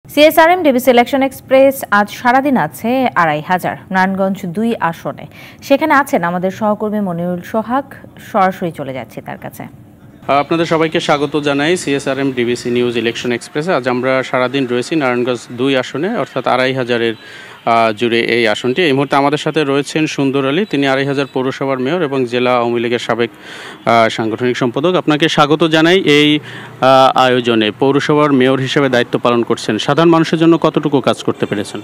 CSRM DBC election express আজ সারাদিন আছে ২৫০০ নারায়ণগঞ্জ ২ আসনে। সেখানে আছেন আমাদের সহকর্মী মনিরুল সোহাগ। সরাসরি চলে যাচ্ছি তার কাছে। আপনাদের সবাইকে স্বাগত জানাই সিএসআরএম ডিবিসি নিউজ ইলেকশন এক্সপ্রেসে। আজ আমরা সারাদিন রয়েছি নারায়ণগঞ্জ ২ আসনে, অর্থাৎ ২৫০০-এর জুড়ে এই আসনটি। এই মুহূর্তে আমাদের সাথে রয়েছেন সুন্দর আলী, তিনি ২৫০০ পৌরসভার মেয়র এবং জেলা আওয়ামী লীগের সাবেক সাংগঠনিক সম্পাদক। আপনাকে স্বাগত জানাই এই আয়োজনে। পৌরসভার মেয়র হিসেবে দায়িত্ব পালন করছেন, সাধারণ মানুষের জন্য কতটুকু কাজ করতে পেরেছেন?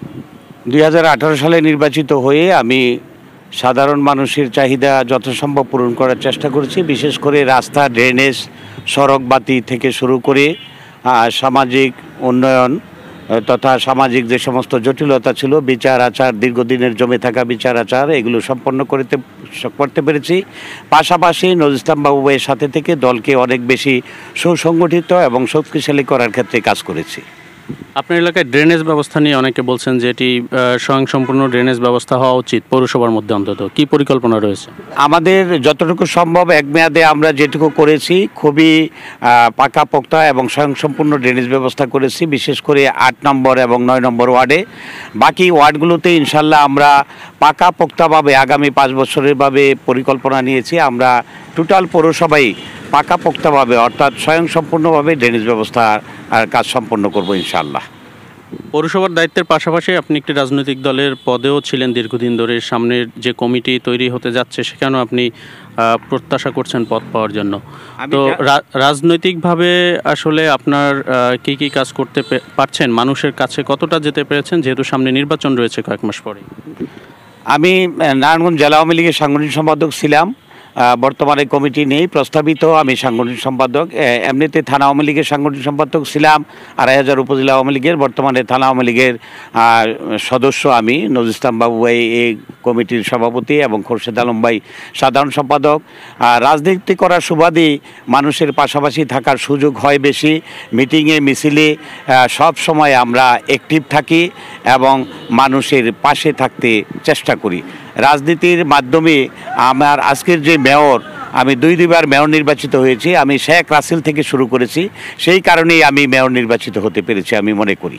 ২০১৮ সালে নির্বাচিত হয়ে আমি সাধারণ মানুষের চাহিদা যথাসম্ভব পূরণ করার চেষ্টা করেছি। বিশেষ করে রাস্তা, ড্রেনেজ, সড়ক বাতি থেকে শুরু করে সামাজিক উন্নয়ন তথা সামাজিক যে সমস্ত জটিলতা ছিল, বিচার আচার, দীর্ঘদিনের জমে থাকা বিচার আচার, এগুলো সম্পন্ন করতে পেরেছি। পাশাপাশি নজরুল ইসলাম বাবুয়ের সাথে থেকে দলকে অনেক বেশি সুসংগঠিত এবং শক্তিশালী করার ক্ষেত্রে কাজ করেছি। আপনার এলাকায় ড্রেনেজ ব্যবস্থা নিয়ে অনেকে বলছেন যে এটি স্বয়ংসম্পূর্ণ ড্রেনেজ ব্যবস্থা হওয়া উচিত পৌরসভার মধ্যে, অন্তত কি পরিকল্পনা রয়েছে? আমাদের যতটুকু সম্ভব এক মেয়াদে আমরা যেটুকু করেছি খুবই পাকাপোক্তা এবং স্বয়ংসম্পূর্ণ ড্রেনেজ ব্যবস্থা করেছি, বিশেষ করে ৮ নম্বর এবং ৯ নম্বর ওয়ার্ডে। বাকি ওয়ার্ডগুলোতে ইনশাল্লাহ আমরা পাকাপোক্তাভাবে আগামী ৫ বছরের ভাবে পরিকল্পনা নিয়েছি। আমরা টোটাল পৌরসভায় পাকাপোক্তভাবে অর্থাৎ স্বয়ংসম্পূর্ণভাবে ড্রেনেজ ব্যবস্থার কাজ সম্পন্ন করব ইনশাআল্লাহ। পৌরসভার দায়িত্বের পাশাপাশি আপনি একটি রাজনৈতিক দলের পদেও ছিলেন দীর্ঘদিন ধরে। সামনের যে কমিটি তৈরি হতে যাচ্ছে সেখানেও আপনি প্রত্যাশা করছেন পদ পাওয়ার জন্য। তো রাজনৈতিকভাবে আসলে আপনার কি কি কাজ করতে পারছেন, মানুষের কাছে কতটা যেতে পেরেছেন, যেহেতু সামনে নির্বাচন রয়েছে কয়েক মাস পরে? আমি নারায়ণগঞ্জ জেলা আওয়ামী লীগের সাংগঠনিক সম্পাদক ছিলাম, বর্তমানে কমিটি নেই, প্রস্তাবিত আমি সাংগঠনিক সম্পাদক। এমনিতে থানা আওয়ামী লীগের সাংগঠনিক সম্পাদক ছিলাম, ২৫০০ উপজেলা আওয়ামী লীগের। বর্তমানে থানা আওয়ামী লীগের সদস্য আমি। নজরুল ইসলাম বাবু ভাই এই কমিটির সভাপতি এবং খোরশেদ আলম ভাই সাধারণ সম্পাদক। রাজনীতি করার সুবাদে মানুষের পাশাপাশি থাকার সুযোগ হয় বেশি। মিটিংয়ে, মিছিলে সব সময় আমরা অ্যাক্টিভ থাকি এবং মানুষের পাশে থাকতে চেষ্টা করি। রাজনীতির মাধ্যমে আমার আজকের যে মেয়র, আমি দুইবার মেয়র নির্বাচিত হয়েছি। আমি শেখ রাসেল থেকে শুরু করেছি, সেই কারণেই আমি মেয়র নির্বাচিত হতে পেরেছি আমি মনে করি।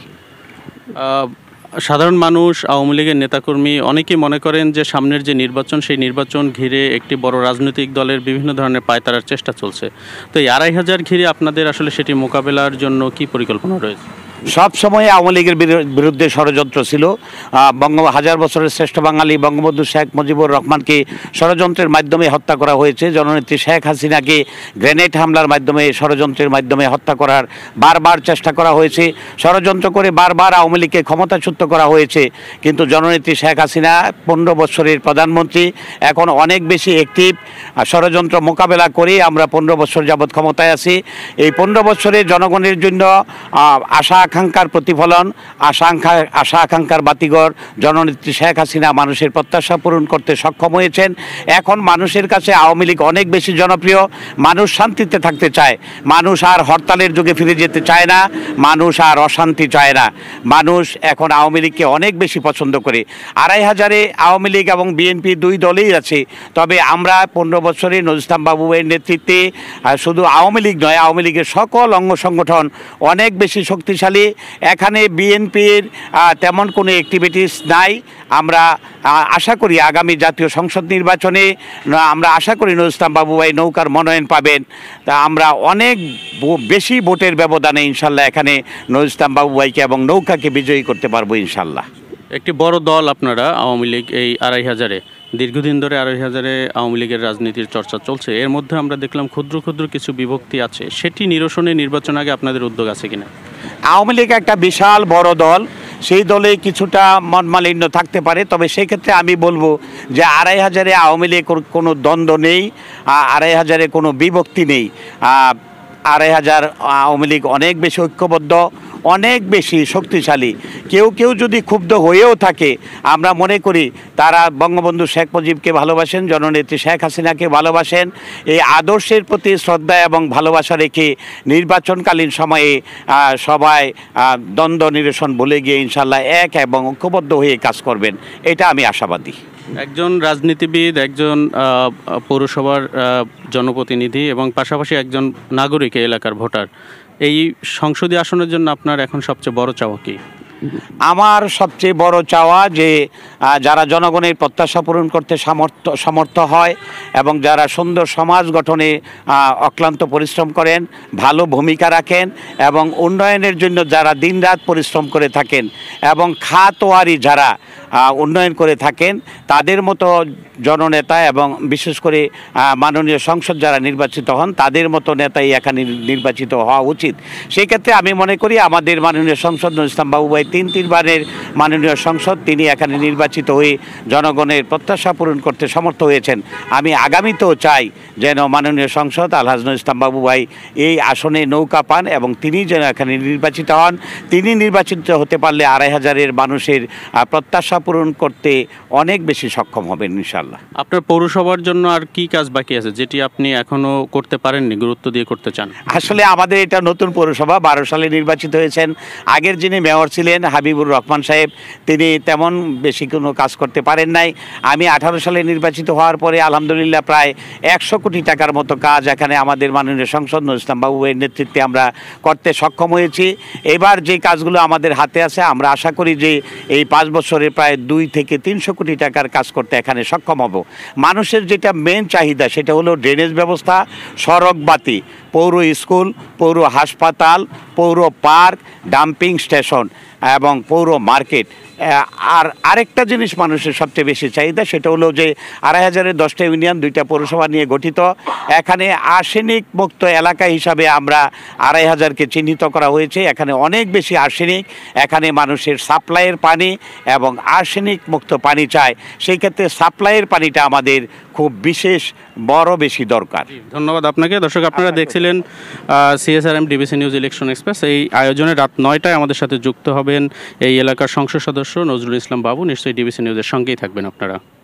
সাধারণ মানুষ, আওয়ামী লীগের নেতাকর্মী অনেকেই মনে করেন যে সামনের যে নির্বাচন, সেই নির্বাচন ঘিরে একটি বড় রাজনৈতিক দলের বিভিন্ন ধরনের পায়তারার চেষ্টা চলছে। তো এই ২৫০০ ঘিরে আপনাদের আসলে সেটি মোকাবেলার জন্য কি পরিকল্পনা রয়েছে? সব সময় আওয়ামী লীগের বিরুদ্ধে ষড়যন্ত্র ছিল। হাজার বছরের শ্রেষ্ঠ বাঙালি বঙ্গবন্ধু শেখ মুজিবুর রহমানকে ষড়যন্ত্রের মাধ্যমে হত্যা করা হয়েছে। জননেত্রী শেখ হাসিনাকে গ্রেনেড হামলার মাধ্যমে, ষড়যন্ত্রের মাধ্যমে হত্যা করার বারবার চেষ্টা করা হয়েছে। ষড়যন্ত্র করে বারবার আওয়ামী লীগকে ক্ষমতাচ্যুত করা হয়েছে। কিন্তু জননেত্রী শেখ হাসিনা ১৫ বছরের প্রধানমন্ত্রী, এখন অনেক বেশি অ্যাক্টিভ। ষড়যন্ত্র মোকাবেলা করে আমরা ১৫ বছর যাবৎ ক্ষমতায় আছি। এই ১৫ বছরে জনগণের জন্য আশা আকাঙ্ক্ষার প্রতিফলন, আশা আকাঙ্ক্ষার বাতিঘর জননেত্রী শেখ হাসিনা মানুষের প্রত্যাশা পূরণ করতে সক্ষম হয়েছেন। এখন মানুষের কাছে আওয়ামী লীগ অনেক বেশি জনপ্রিয়। মানুষ শান্তিতে থাকতে চায়, মানুষ আর হরতালের যুগে ফিরে যেতে চায় না, মানুষ আর অশান্তি চায় না। মানুষ এখন আওয়ামী লীগকে অনেক বেশি পছন্দ করে। ২৫০০-এ আওয়ামী লীগ এবং বিএনপি দুই দলেই আছে। তবে আমরা ১৫ বছরে নজরুল ইসলাম বাবুয়ের নেতৃত্বে শুধু আওয়ামী লীগ নয়, আওয়ামী লীগের সকল অঙ্গ সংগঠন অনেক বেশি শক্তিশালী। এখানে বিএনপির তেমন কোনো অ্যাক্টিভিটিস নাই। আমরা আশা করি আগামী জাতীয় সংসদ নির্বাচনে আমরা আশা করি নজরুল ইসলাম বাবু ভাই নৌকার মনোনয়ন পাবেন। তা আমরা অনেক বেশি ভোটের ব্যবধানে ইনশাল্লাহ এখানে নজরুল ইসলাম বাবু ভাইকে এবং নৌকাকে বিজয়ী করতে পারবো ইনশাল্লাহ। একটি বড় দল আপনারা আওয়ামী লীগ, এই ২৫০০-এ দীর্ঘদিন ধরে ২৫০০-এ আওয়ামী লীগের রাজনীতির চর্চা চলছে। এর মধ্যে আমরা দেখলাম ক্ষুদ্র ক্ষুদ্র কিছু বিভক্তি আছে, সেটি নিরসনে নির্বাচন আগে আপনাদের উদ্যোগ আছে কিনা? আওয়ামী লীগ একটা বিশাল বড় দল, সেই দলে কিছুটা মনমালিন্য থাকতে পারে। তবে সেই ক্ষেত্রে আমি বলবো যে ২৫০০-এ আওয়ামী লীগ কোনো দ্বন্দ্ব নেই, ২৫০০-এ কোনো বিভক্তি নেই। ২৫০০ আওয়ামী লীগ অনেক বেশি ঐক্যবদ্ধ, অনেক বেশি শক্তিশালী। কেউ যদি ক্ষুব্ধ হয়েও থাকে, আমরা মনে করি তারা বঙ্গবন্ধু শেখ মুজিবকে ভালোবাসেন, জননেত্রী শেখ হাসিনাকে ভালোবাসেন। এই আদর্শের প্রতি শ্রদ্ধা এবং ভালোবাসা রেখে নির্বাচনকালীন সময়ে সবাই দ্বন্দ্ব নিরসন ভুলে গিয়ে ইনশাল্লাহ এক এবং ঐক্যবদ্ধ হয়ে কাজ করবেন, এটা আমি আশাবাদী। একজন রাজনীতিবিদ, একজন পৌরসভার জনপ্রতিনিধি এবং পাশাপাশি একজন নাগরিক, এলাকার ভোটার, এই সংসদীয় আসনের জন্য আপনার এখন সবচেয়ে বড় চাওয়া কি? আমার সবচেয়ে বড় চাওয়া যে যারা জনগণের প্রত্যাশা পূরণ করতে সমর্থ হয় এবং যারা সুন্দর সমাজ গঠনে অক্লান্ত পরিশ্রম করেন, ভালো ভূমিকা রাখেন এবং উন্নয়নের জন্য যারা দিনরাত পরিশ্রম করে থাকেন এবং খাতোয়ারি যারা উন্নয়ন করে থাকেন, তাদের মতো জননেতা এবং বিশেষ করে মাননীয় সংসদ যারা নির্বাচিত হন তাদের মতো নেতাই এখানে নির্বাচিত হওয়া উচিত। সেই ক্ষেত্রে আমি মনে করি আমাদের মাননীয় সংসদ নজরুল ইসলাম বাবু ভাই 3 মাননীয় সংসদ, তিনি এখানে নির্বাচিত হয়ে জনগণের প্রত্যাশা পূরণ করতে সমর্থ হয়েছেন। আমি আগামীতেও চাই যেন মাননীয় সংসদ আলহাজ নজরুল ইসলাম বাবু ভাই এই আসনে নৌকা পান এবং তিনি যেন এখানে নির্বাচিত হন। তিনি নির্বাচিত হতে পারলে 2500-এর মানুষের প্রত্যাশা পূরণ করতে অনেক বেশি সক্ষম হবেন ইনশাল্লাহ। আপনার পৌরসভার জন্য আর কি কাজ বাকি আছে যেটি আপনি এখনো করতে পারেননি, গুরুত্ব দিয়ে করতে চান? আসলে আমাদের এটা নতুন পৌরসভা, 12 সালে নির্বাচিত হয়েছেন। আগের যিনি মেয়র ছিলেন হাবিবুর রহমান সাহেব, তিনি তেমন বেশি কোনো কাজ করতে পারেন নাই। আমি 18 সালে নির্বাচিত হওয়ার পরে আলহামদুলিল্লাহ প্রায় 100 কোটি টাকার মতো কাজ এখানে আমাদের মাননীয় সংসদ নজরুল ইসলাম বাবুয়ের নেতৃত্বে আমরা করতে সক্ষম হয়েছি। এবার যে কাজগুলো আমাদের হাতে আছে, আমরা আশা করি যে এই 5 বছরে প্রায় 2 থেকে 300 কোটি টাকার কাজ করতে এখানে সক্ষম হব। মানুষের যেটা মেন চাহিদা সেটা হলো ড্রেনেজ ব্যবস্থা, সড়ক বাতি, পৌর স্কুল, পৌর হাসপাতাল, পৌর পার্ক, ডাম্পিং স্টেশন এবং পৌর মার্কেট। আর আরেকটা জিনিস মানুষের সবচেয়ে বেশি চাহিদা, সেটা হলো যে 2500-এর 10টা ইউনিয়ন, 2টা পৌরসভা নিয়ে গঠিত। এখানে আর্সেনিক মুক্ত এলাকা হিসাবে আমরা 2500-কে চিহ্নিত করা হয়েছে। এখানে অনেক বেশি আর্সেনিক, এখানে মানুষের সাপ্লাইয়ের পানি এবং আর্সেনিক মুক্ত পানি চায়। সেই ক্ষেত্রে সাপ্লাইয়ের পানিটা আমাদের খুব বিশেষ বেশি দরকার। ধন্যবাদ আপনাকে। দর্শক, আপনারা দেখছিলেন CSRM DBC news election express. এই আয়োজনে রাত 9টায় আমাদের সাথে যুক্ত হবেন এই এলাকার সংসদ সদস্য নজরুল ইসলাম বাবু। নিশ্চয়ই ডিবিসি নিউজের সঙ্গেই থাকবেন আপনারা।